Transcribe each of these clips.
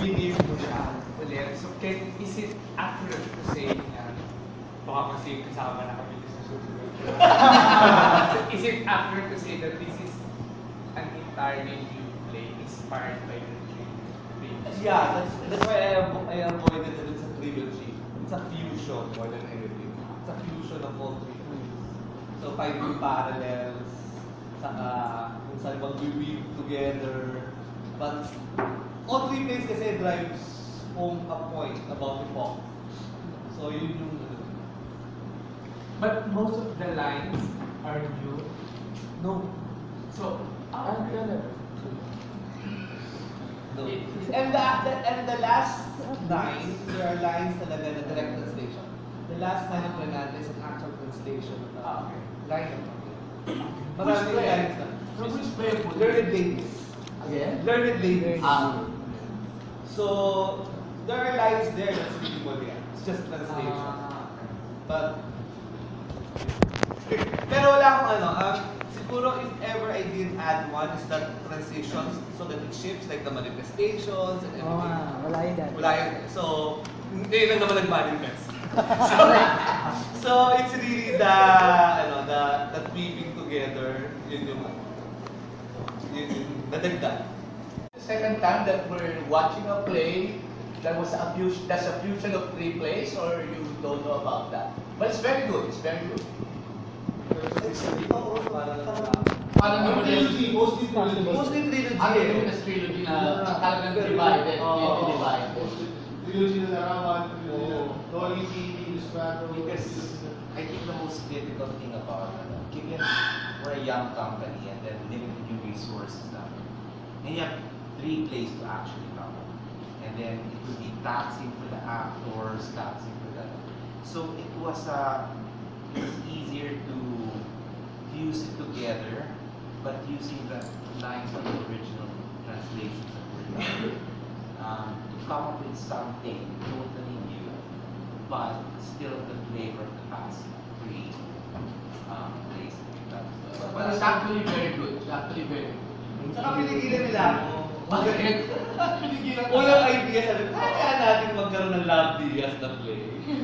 i-live mo siya ulit. So, is it accurate to say na, baka kasi kasama na kami sa susunod. So, is it accurate to say that this is an entirely new play inspired by the previous? Yeah, that's why I avoided that it's a trilogy. It's a fusion more than anything. It's a fusion of all three. So, finding parallels, saka kung saan mag-weave together. But all three plays kasi drives home a point about epoch. So, yun yung... But most of the lines are new. No. So, No. And the last nine, there are lines talaga na direct translation. The last line of Renate is an actual translation of the line of Maraming lines na. So which play? Learned ladies. Again? Learned ladies. So, there are lines there that's really Molière. It's just translation. But, pero wala akong ano, siguro if ever I did add one is that transitions so that it shifts like the manifestations and everything. Wala yun dati. Wala yun. So, hindi lang naman nag-manifest. so it's really the, that weaving together, yun yung nadagdag. The second time that we're watching a play, that's a fusion of three plays, or you don't know about that? But it's very good. It's very good. Parang yung trilogy, mostly trilogy. Mostly trilogy. Ano yung trilogy na talagang divided, divided. Trilogy na larawan, Dolly TV, Ilustrato. Because I think the most difficult thing about given we're a young company and then limited yung resources namin, and you have 3 plays to actually cover. And then it would be taxing for the actors, taxing for the... So it was easier to fuse it together, but using the lines of the original translations that were done, to come up with something totally new, but still the flavor of the past 3 plays. But it's actually very good. It's actually very good. Saka pinigilan nila ako. Bakit? Unang idea sabi ko, kaya natin magkaroon ng Love Diaz na play.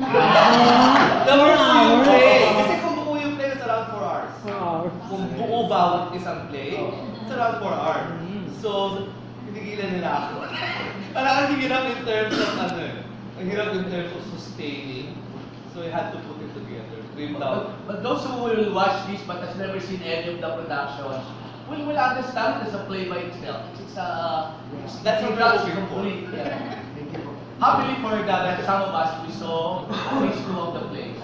Number 2 yung play. Kasi kung buo yung play, it's around 4 hours. Kung buo bawat isang play, it's around 4 hours. So, pinigilan nila ako. Parang ang hirap in terms of ang hirap in terms of sustaining. So, I had to put it together. But those who will watch this but has never seen any of the productions will understand it as a play by itself. That's what we're hoping for. Yeah. Happily for that some of us we saw at least 2 of the plays.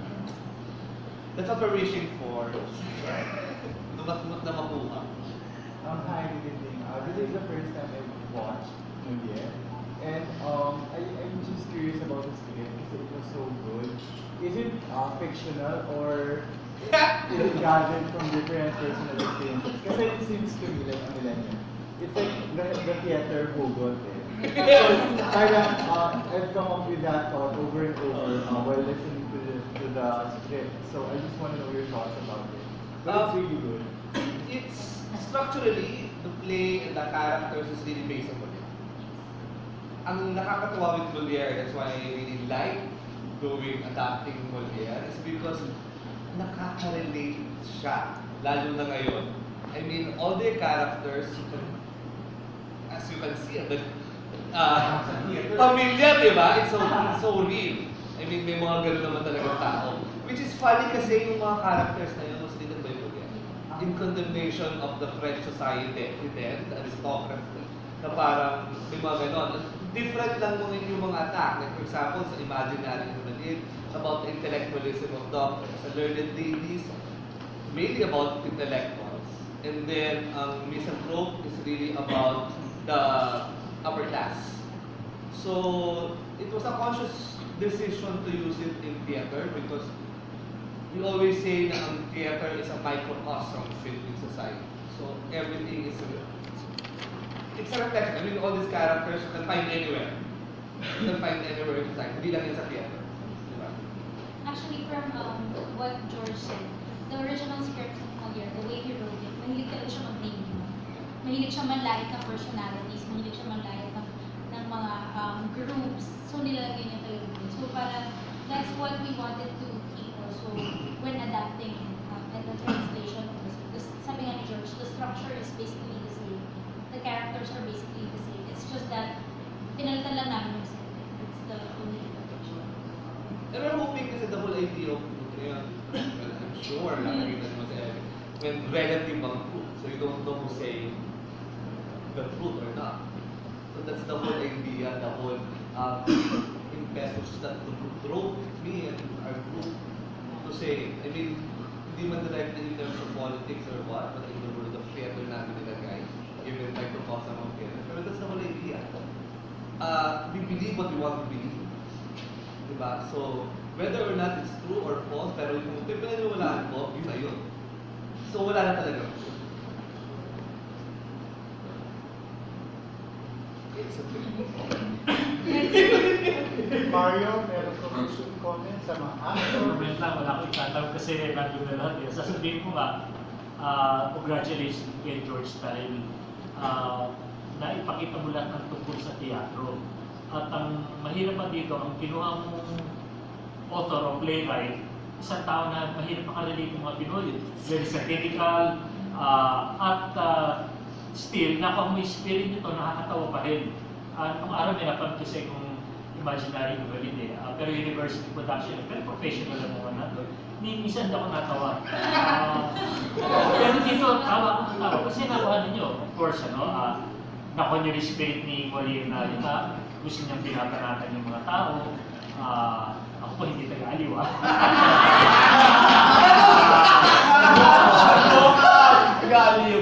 That's what we're wishing for. Dumatmut na makuha. Hi, good evening. This is the first time I've watched Molière. And I'm just curious about the script because it was so good. Is it fictional or is it gathered from different personal experiences? Kasi it seems to me like a millennium. It's like the theater hugot eh. So, I've come up with that thought over and over while listening to the script. So I just want to know your thoughts about it. But it's really good. It's structurally, the play and the characters is really based on Molière. Ang nakakatuwa with Molière, that's why I really like adapting Molière, is because nakaka-relate siya, lalo na ngayon. I mean, all the characters, as you can see, familiar, di ba? It's so real. I mean, may mga gano'n naman talagang tao. Which is funny kasi yung mga characters na yun was written by Molière. In condemnation of the French society, the aristocracy, na parang may mga gano'n. Different lang mo yung mga attack. Like for example, sa Imaginary na Madrid, about the intellectualism of doctors. Sa Learned Ladies, mainly about intellectuals. And then, Misanthrope is really about the upper class. So, it was a conscious decision to use it in theater because we always say na ang theater is a microcosm of Philippine society. So, everything is it's a reflection. I mean, all these characters you can find anywhere. You can find anywhere in society. Hindi lang yan sa theater. Diba? Actually, from what George said, the original script of Molière, the way he wrote it, mahilig talaga siya mag-name. Mahilig siya manlait ng personalities, mahilig siya manlait ng mga groups. So nilalagay niya talaga dun. So parang that's what we wanted to keep also when adapting and the translation of this. Because sabi nga ni George, the structure is basically the same. The characters are basically the same. It's just that pinalitan lang namin yung setting. It's the only difference. And we're hoping kasi the whole idea of yun, I'm sure nakakita naman sa Eric, when relative ang truth. So you don't know who's saying the truth or not. So that's the whole idea, the whole impetus that drove me and our group to say, I mean, hindi man directly in terms of politics or what, but in the world of theater namin nilagay, even microcosm of theater. Pero that's the whole idea. We believe what we want to believe. Diba? So, whether or not it's true or false, pero yung pinaniwalaan ko, yun na yun. So, wala na talaga. It's a Mario, meron ka gusto comment sa mga actor? Comment lang, wala ko itatanong kasi nandun na lahat yun. Sasabihin ko nga, congratulations kay George dahil na ipakita mo lahat ng tungkol sa teatro. At ang mahirap pa dito, ang kinuha mong author o playwright, isang tao na mahirap makarelate ng mga Pinoy. Very satirical, at still, nakuha mo yung spirit nito, nakakatawa pa rin. Nung araw nilapag kasi kung imaginary novel eh. Pero university production, pero professional ang mga nato. Minsan ako natawa. Pero dito, tawa ko tawa. Kasi nakuha ninyo, of course, nakuha niyo yung spirit ni Molière na gusto niyang pinapanatan yung mga tao. Ako po hindi taga-aliw Taga-aliw.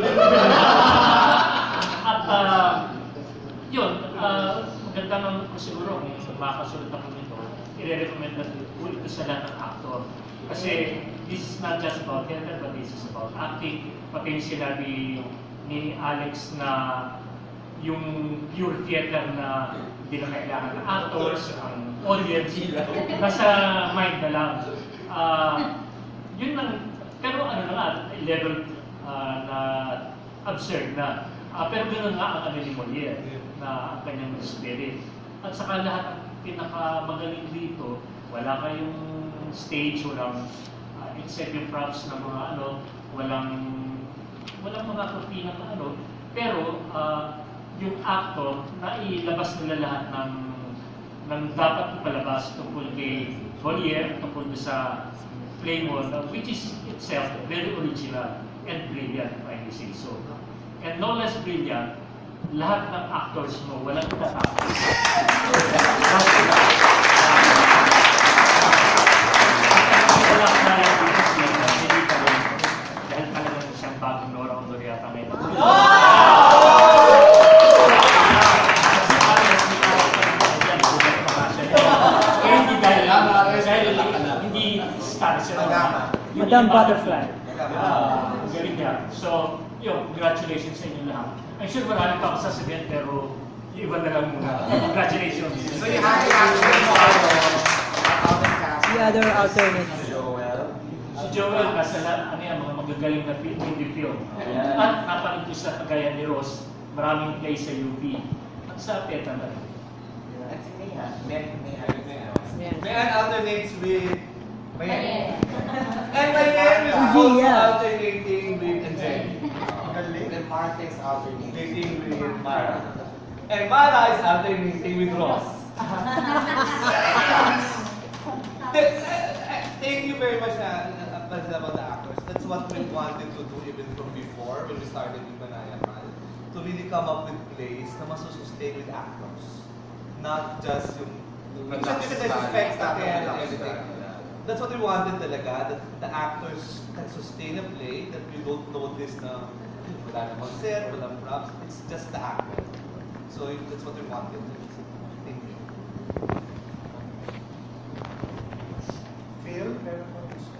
At yun, maganda naman ko siguro kung makasulat ako nito, i-recommend na ito sa lahat ng actor. Kasi this is not just about theater, but this is about acting. Pati yung sinabi ni Alex na yung pure theater na hindi na kailangan ng actors, ang audience, nasa mind na lang. Yun lang, pero ano na nga, level na absurd na. Pero ganoon nga ang ano ni Molière, na ang kanyang spirit. At saka lahat ang pinakamagaling dito, wala kayong stage, walang except yung props ng mga walang mga kortina na pero yung actor, nailabas nila lahat ng dapat ipalabas tungkol kay Molière, tungkol sa play mo, which is itself very original and brilliant, if I may say so. And no less brilliant, lahat ng actors mo, walang tatapos. Wala ka na lang dito sila, hindi ka rin, dahil talagang isang bagong Nora Ondoriata ngayon. Hindi star sila. Madam Butterfly. Galing niya. So, yun, congratulations sa inyo lahat. I'm sure marami pa akong sasabihin, pero yung iba na lang muna. Congratulations. So you have the actor mo, The other alternates. Si Joel, nasa mga magagaling na indie film. At napanood ko sa kagaya ni Ross, maraming play sa UP. At sa TETA na rin. At si Mea. Mayan alternates with Mayan. Yes. And Mayan is also alternating with Angelique. Then Marte's alternating With Mara. And Mara is alternating with Ross. Thank you very much about the actors. That's what we wanted to do even from before when we started with Manayaman. To really come up with plays na masusustain with actors. Not just yung effects natin and everything. That's what we wanted talaga, that the actors can sustain a play, that we don't notice na wala namang set, walang props, it's just the actor. So that's what we wanted. Thank you. Phil, meron ka gusto?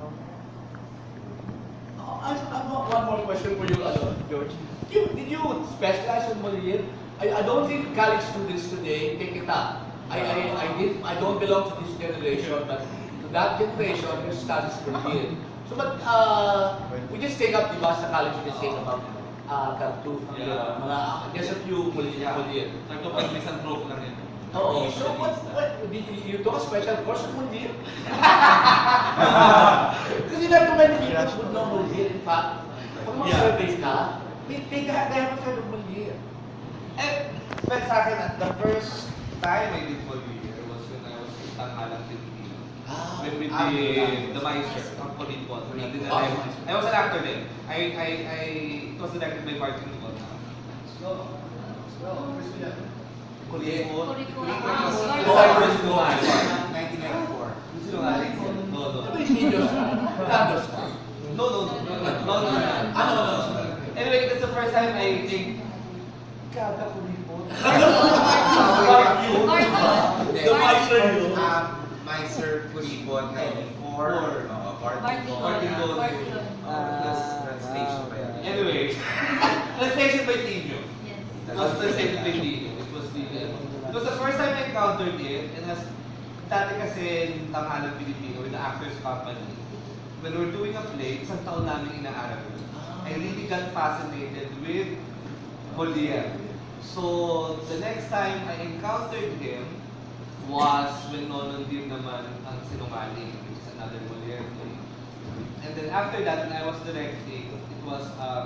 I have one more question for you, George. Did you specialize on Molière? I don't think college students today take it up. I don't belong to this generation, but to that generation, who studies Molière. So, but we just take up, diba, sa college, we just take about cartoon, mga, just a few Molière. Ito pag misanthrope lang yan. Oo. So what you do a special course on Molière? Kasi not too many people would know Molière. In fact, pag mga surveys ka, they have heard of Molière. But sa akin, the first time I did Molière was when I was in Tanghalang Pilipino. When we did The Miser, ang Polipon. I was an actor then. It was directed by Martin Nicol. Polipon. Polipon. I was Sinungaling. 1994. Sinungaling. No. Anyway, that's the first time I think, Kada Polipon. The Miser yun. Miser Polipon 94. Bartolon. Translation ba yan? Anyway, translation by Tino. Yes. It was translated by Tino. It was the first time I encountered it, and as dati kasi yung Tanghalang Pilipino with the Actors Company, when we're doing a play, isang taon namin inaaral yun. I really got fascinated with Molière. So, the next time I encountered him was when Nonon Dim naman ang Sinungaling, which is another Molière play. And then after that, when I was directing, it was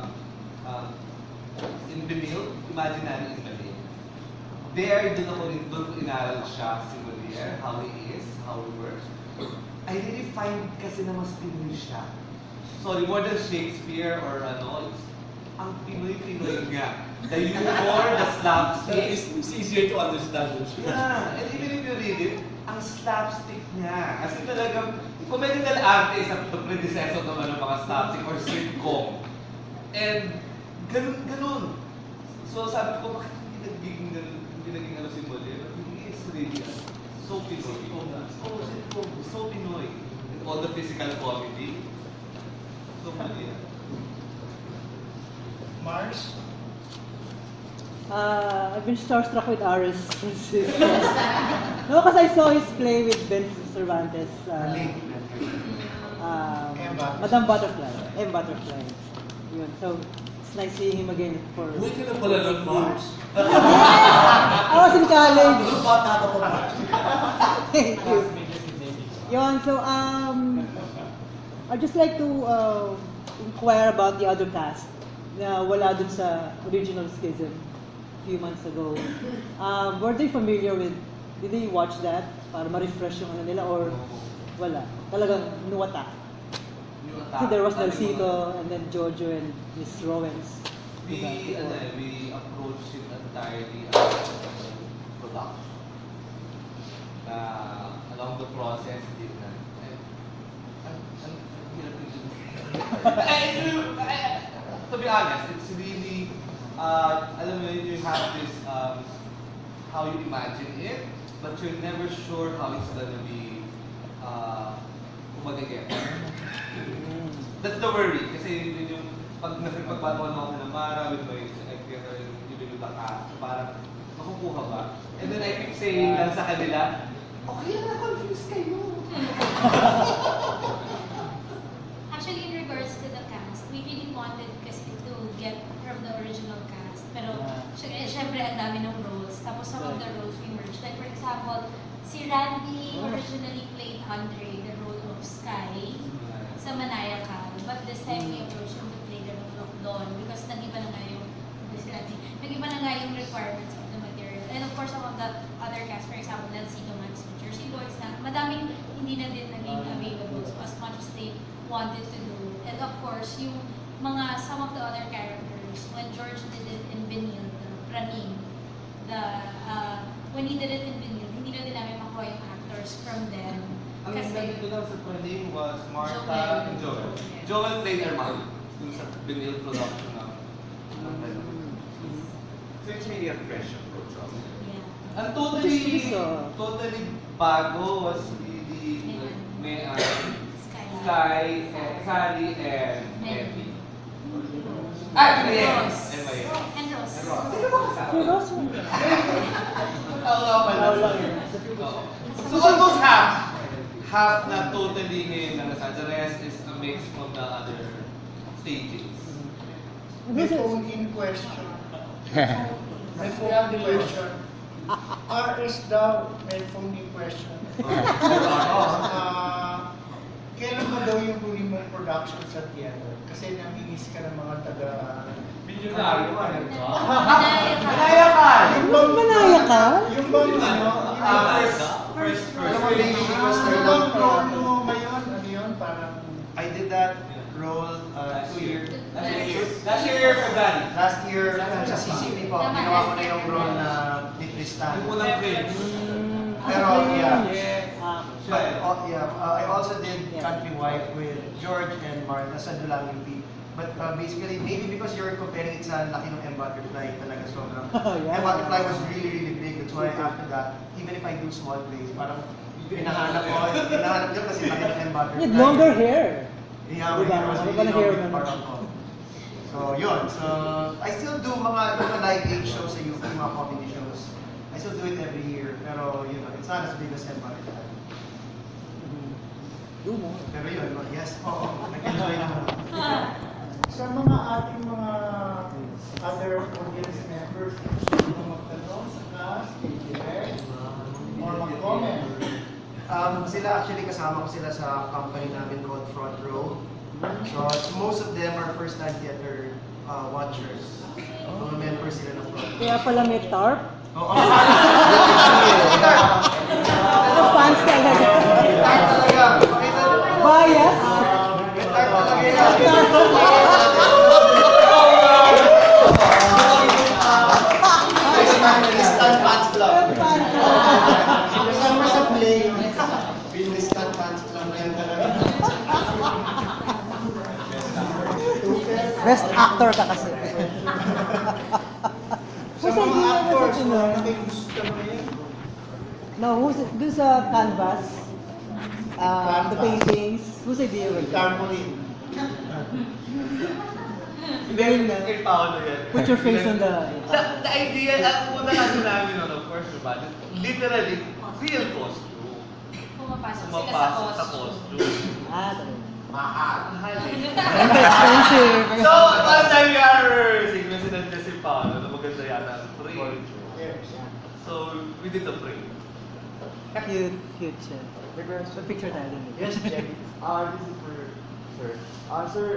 in Benil, Imaginary in Benil. There, doon ko inaral siya si Molière, how he is, how he works. I really find kasi na mas Pinoy siya. Sorry, more than Shakespeare or ano, ang Pinoy-Pinoy nga. The humor, the slapstick. It's easier to understand. Yeah, and even if you read it, ang slapstick niya. Kasi talagang, comedy dell'arte is a predecessor naman ng mga slapstick or sitcom. And, ganun. So sabi ko, bakit hindi naging ano si Molière? He is really so Pinoy. So Pinoy. And all the physical comedy. So Molière. Mars? I've been starstruck with Aris since no, because I saw his play with Ben Cervantes. Madame Butterfly. M. Butterfly. Yun. So, it's nice seeing him again for... Uy, ka na pala ng Mars. I was in college. Bata ka pa. Thank you. Yun, so, I'd just like to inquire about the other cast na wala dun sa original Schism a few months ago. Were they familiar with, did they watch that para ma-refresh yung ano nila or wala? Talagang nuwata. See, there was Narcito and then Jojo and Miss Rowens. We approached it entirely as production. Along the process, hindi na. To be honest, it's really, alam mo yun, you have this, how you imagine it, but you're never sure how it's gonna be, kumagagay. That's the worry, kasi yun yung, pag nakipagpatuan ako ng Mara with my secretary, even with the cast, parang, makukuha ba? And then I keep saying lang sa kanila, okay lang na-confuse kayo. Actually, in regards to the cast, we really wanted kasi to get from the original cast. Pero, syempre, ang dami ng roles. Tapos, some of the roles we merged. Like, for example, si Randy originally played Andre, the role of Sky, sa Manaya Cal. But this time, we approached him to play the role of Dawn because nag-iba na nga yung, nag-iba na nga yung requirements of the material. And of course, some of the other cast, for example, Lancito Max, Jersey Boys na, madaming hindi na din naging available. So, as much as they wanted to do. And of course, yung mga, some of the other characters, when George did it in Benil, Praning, when he did it in Benil, hindi na din namin makuha yung actors from them. Ang Kasi, nandito lang sa Praning was Martha Joel. and Joel. Joel played their mom dun sa Benil production ng So it's really a fresh approach of it. yeah. ang totally bago was really may Sky, Sally, and Emmy. Ross. And Maya. And Ross. Si Ross mo. So almost half na totally ngayon na nasa. The rest is a mix from the other stages. The phone in question. May phony question. RS daw, may phony question. Kailan ba daw yung huli mong production sa theater? Kasi namimiss ka ng mga taga... Milyonaryo ka rin ba? Manaya ka. Yung bang... Manaya ka? Yung bang ano? First. Yung bang role mo ngayon? Ano yun? Parang... I did that role 2 years. Last year, February. Last year, sa CCP po, ginawa ko na yung role na ni Tristan. Yung unang film. Pero, yeah. But, I also did Country Wife with George and Mark. Nasa Dulang UP. But basically, maybe because you're comparing it sa laki ng M. Butterfly, talaga sobrang. Yeah. M. Butterfly was really, really big. That's why after that, even if I do small plays, parang hinahanap niya kasi laki ng M. Butterfly. You had longer hair. Yeah, Diba? it was Ano really ba na hair long mo? part ako. So, yun. So, I still do mga live aid shows sa UP, mga comedy shows. I still do it every year. Pero, you know, it's not as big as M. Butterfly. Do more. Pero yun, yes, oo, nag-enjoy naman. Sa mga ating mga other audience members, gusto mo magtanong sa class, direct, or mag-comment? Sila actually kasama ko sila sa company namin called Front Row. So most of them are first-time theater watchers. Mga members sila ng Front Row. Kaya pala may tarp. Oo. Ano fans talaga? Bias. May tarp talaga yan. Tristan Fans Club. Kasama sa play. Tristan Fans Club na yan talaga. Best actor ka kasi. Sa mga actors, nakigusto mo yun? No, who's a canvas? The paintings. Who's idea was that? Tarpaulin. Hindi, kay Paolo yan. Put your face on the... The idea, ang una kasi namin nun, of course, diba? Literally, real costume. Pumapasok sila sa Sumapasok sa costume. costume. Talaga. Mahal. Mahal eh. Expensive. So, one time we are signal sinadya si Paolo na maganda yata ang frame. So, we did the frame. Cute siya. So, picture tayo din. Yes, Jenny. This is for sir. Sir,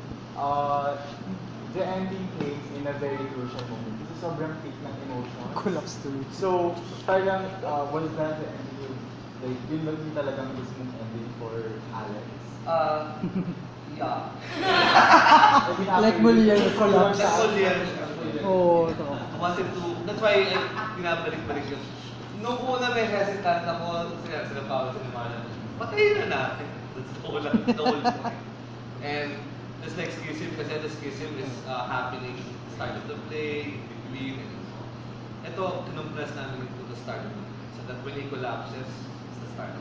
the ending plays in a very crucial moment. Kasi sobrang peak ng emotion. Collapse to it. So, talagang, was that the ending? Like, yun lang yung talagang mismong ending for Alex. Yeah. Like Moliere collapse. Like Moliere. Oo, ito. Wanted to, that's why pinabalik-balik yun. Nung una may hesitant ako, sila Paolo, sila Marlon, patayin na natin. That's the whole point. And just like Schism, kasi the Schism is happening at the start of the play, in between. Ito, kinumpress namin to the start. So that when he collapses, it's the start.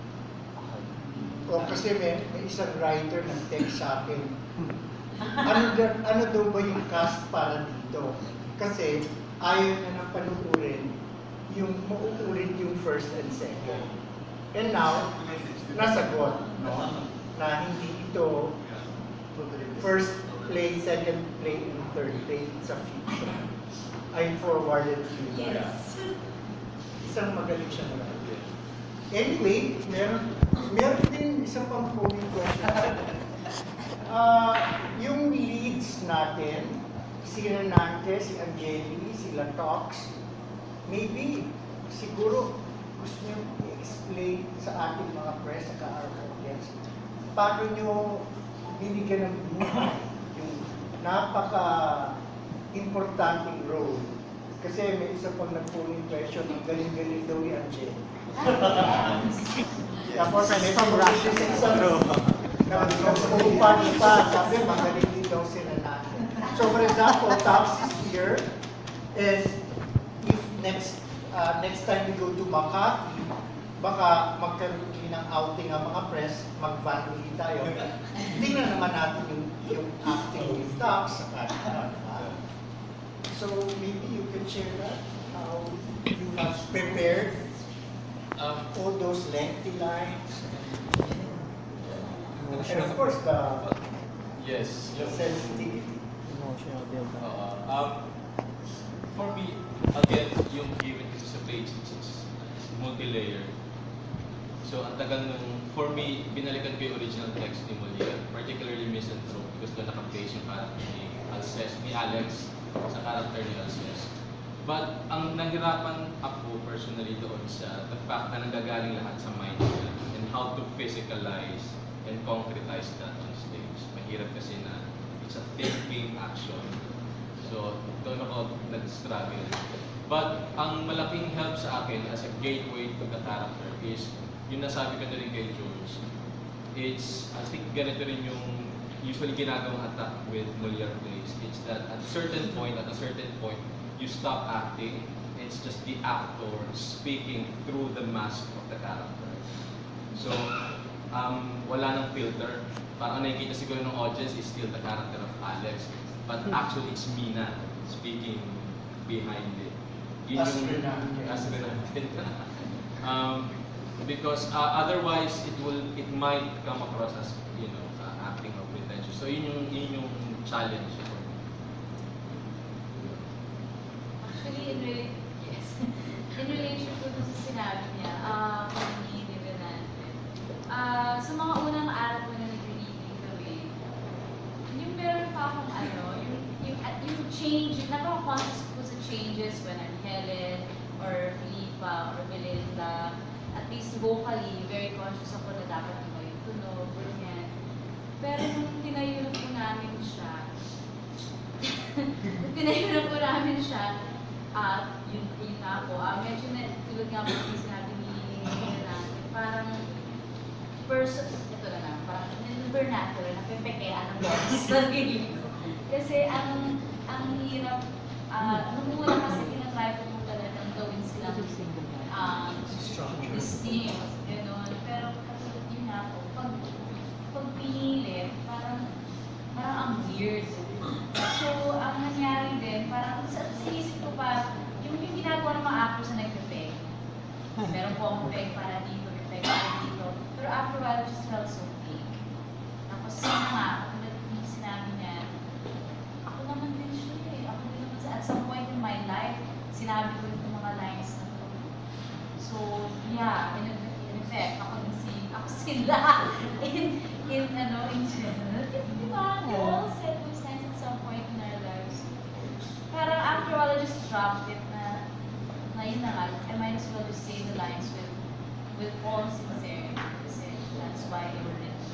O kasi may isang writer ng text sa akin. Ano daw ba yung cast para dito? Kasi ayaw na ng panuurin yung mauulit yung first and second. And now, nasagot, no? Na hindi ito first play, second play, and third play. It's a fiction. I forwarded to you. Yes. Isang magaling siya na. Anyway, meron din isang pang phony question. Yung leads natin, si Renante, si Angeli, sila Tox, maybe, siguro, gusto nyo i-explain sa ating mga press, sa our audience, paano nyo binigyan ng buhay yung napaka-importanting role. Kasi may isa pang nag-phone question, ang galing-galing daw ni Angeli. Tapos may pamurasya sa isang nag-upan pa, sabi magaling din daw sila natin. So for example, Tox is here, and if next time we go to Makati, baka magkaroon ng outing ang mga press, mag-van ulit tayo. Tingnan naman natin yung acting with Tox sa kanila. So maybe you can share that, how you have prepared all those lengthy lines, and of course the Yes. sensitivity. Emotional build up. For me, again, yung given kasi sa page, it's multi-layered. So, ang tagal nung, for me, binalikan ko yung original text ni Molière, particularly Misanthrope, because doon naka-base yung character ni Alex sa character ni Alceste. But, ang nahirapan ako personally doon sa the fact na nanggagaling lahat sa mind niya and how to physicalize and concretize that on stage. Mahirap kasi na it's a thinking action. So, doon ako nag-struggle. But, ang malaking help sa akin as a gateway to the character is yung nasabi ko na rin kay George. It's, I think ganito rin yung usually ginagawang attack with Molière plays. It's that at a certain point, you stop acting. It's just the actor speaking through the mask of the character. So, wala nang filter. Parang nakikita siguro ng audience is still the character of Alex. But actually, it's Mina speaking behind it. Yun yung as Renante. Because otherwise, it might come across as, you know, acting or pretentious. So, yun yung challenge. Actually, in relation to sa sinabi niya, ni Renante, sa mga unang araw ko na nag-reading kami, yung meron pa akong yung change, napaka-conscious ko sa changes when I'm Helen, or Felipa, or Belinda. At least vocally, very conscious ako na dapat iba yung tunog, ganyan. Pero nung tinayunan po namin siya, yun nga po, medyo na, tulad nga po yung sinabi ni Renate, parang ito na lang, parang vernacular, napipekean ng boses sa sarili ko. Kasi ang hirap, nung muna kasi tinatry ko po talagang gawin silang distinct, gano'n. Pero katulad yun nga po, pag pinilit, parang ang weird. So, ang nangyari din, parang sa isip ko pa, yung ginagawa ng mga actors na nag-effect. Meron po akong effect para dito, effect para dito. Pero after a while, it just felt so fake. Tapos yun nga, katulad yung sinabi niya, ako naman din siya eh. Ako din naman at some point in my life, sinabi ko yung mga lines na to. So, yeah, in effect, ako sila in general. Diba? We all said those lines at some point in our lives. Parang after a while, I just dropped it na yun na nga, I might as well just say the lines with all sincerity. Kasi that's why they were written.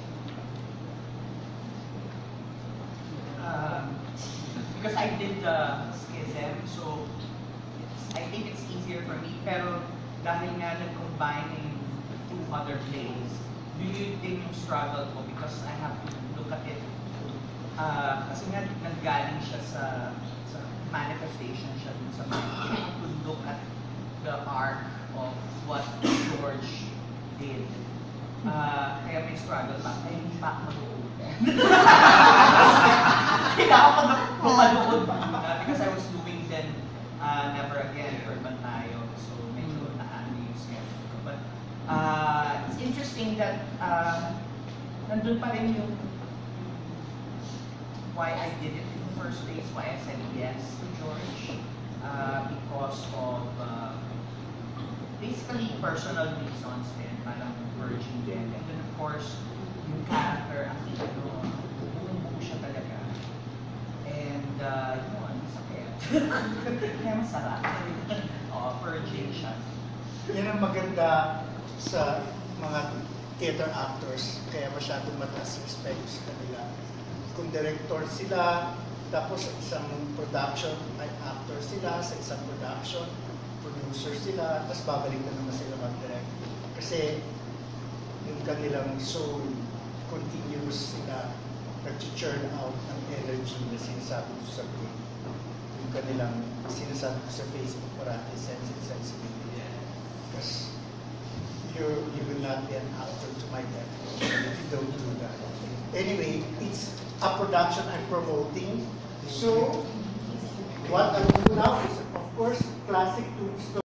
Because I did the schism, so I think it's easier for me. Pero dahil nga nag-combine in two other plays, do you think yung struggle ko? Because I have to look at it. Kasi nga nanggaling siya sa manifestation siya dun sa mind. I have to look at the arc of what George did. Kaya may struggle pa. Ay, hindi pa ako mag-uod. Kailangan ko mag-uod pa. Because I was doing then Never Again, Urban Tayo. So, medyo naano yung schedule ko. But, it's interesting that nandun pa rin yung why I did it in the first place, why I said yes to George, because of basically personal reasons din, parang virgin din. And then of course, yung character, ang buong-buo siya talaga. And yun, sakit. Kaya masarap. Virgin siya. Yan ang maganda sa mga theater actors, kaya masyadong mataas respect sa kanila. Kung director sila, tapos sa isang production ay actor sila, sa isang production, producer sila, tapos babalik na naman sila mag-direct. Kasi yung kanilang soul, continuous sila, nag-churn out ng energy na sinasabi ko sa brain. Yung kanilang sinasabi ko sa Facebook parati, sense and sensibility. Because you will not be an actor to my definition if you don't do that. Anyway, it's a production I'm promoting. So, what I do now is, of course, classic story.